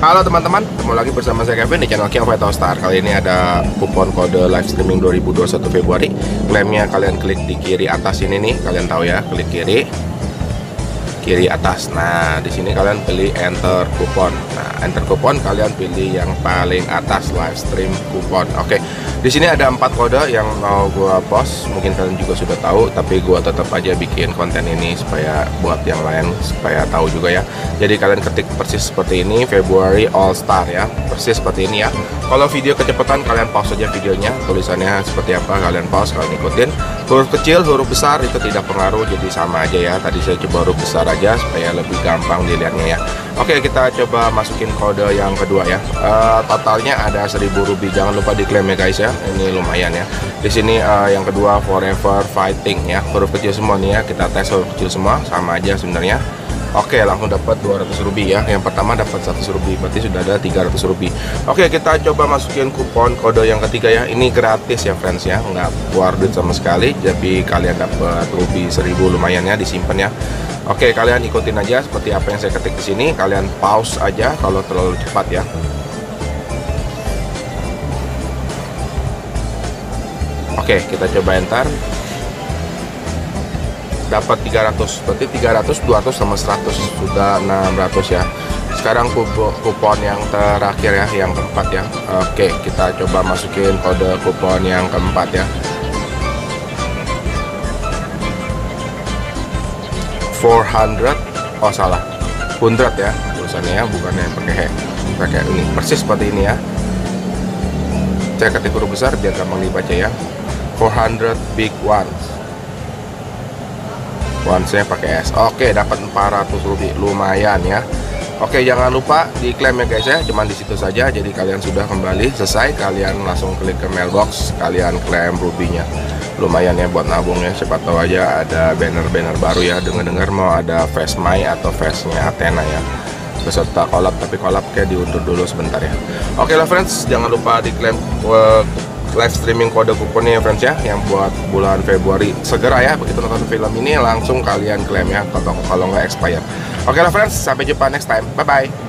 Halo teman-teman, ketemu lagi bersama saya Kevin di channel Kia Star. Kali ini ada kupon kode live streaming 2021 Februari. Klaimnya kalian klik di kiri atas ini nih, kalian tahu ya, klik kiri atas. Nah, di sini kalian pilih enter kupon. Nah, enter kupon kalian pilih yang paling atas, live stream kupon. Oke. Di sini ada 4 kode yang mau gua post. Mungkin kalian juga sudah tahu, tapi gua tetap aja bikin konten ini supaya buat yang lain supaya tahu juga ya. Jadi kalian ketik persis seperti ini, February All Star ya. Persis seperti ini ya. Kalau video kecepatan kalian pause saja videonya, tulisannya seperti apa kalian pause, kalian ikutin. Huruf kecil, huruf besar itu tidak pengaruh, jadi sama aja ya. Tadi saya coba huruf besar aja supaya lebih gampang dilihatnya ya. Oke, kita coba masukin kode yang kedua ya. Totalnya ada 1000 rupiah. Jangan lupa diklaim ya guys ya. Ini lumayan ya. Di sini yang kedua Forever Fighting ya. Huruf kecil semua nih ya. Kita tes huruf kecil semua, sama aja sebenarnya. Oke, langsung dapat 200 rupiah ya. Yang pertama dapat 100 rupiah, berarti sudah ada 300 rupiah. Oke, kita coba masukin kupon kode yang ketiga ya. Ini gratis ya friends ya, nggak keluar duit sama sekali. Jadi kalian dapat rupiah 1000 lumayan ya, disimpan ya. Oke, kalian ikutin aja seperti apa yang saya ketik di sini. Kalian pause aja kalau terlalu cepat ya. Oke, kita coba enter. Dapat 300, berarti 300, 200 sama 100 sudah 600 ya. Sekarang kupon yang terakhir ya, yang keempat ya. Oke, kita coba masukin kode kupon yang keempat ya. 400, oh salah, 100 ya tulisannya ya, bukannya pakai ini, persis seperti ini ya. Saya ketik huruf besar biar gampang dibaca ya. 400 big ones. Saya pakai S. Oke, dapat 400 rupiah, lumayan ya. Oke, jangan lupa diklaim ya guys ya. Cuman di situ saja. Jadi kalian sudah kembali selesai, kalian langsung klik ke mailbox, kalian klaim rupiahnya. Lumayan ya buat nabung ya. Siapa tahu aja ada banner-banner baru ya. Dengar-dengar mau ada Face My atau Face-nya Athena ya, beserta collab, tapi collab kayak diundur dulu sebentar ya. Oke lah friends, jangan lupa diklaim live streaming kode kuponnya ya friends ya, yang buat bulan Februari. Segera ya, begitu nonton film ini langsung kalian klaim ya, kalau nggak expired. Oke lah friends, sampai jumpa next time, bye bye.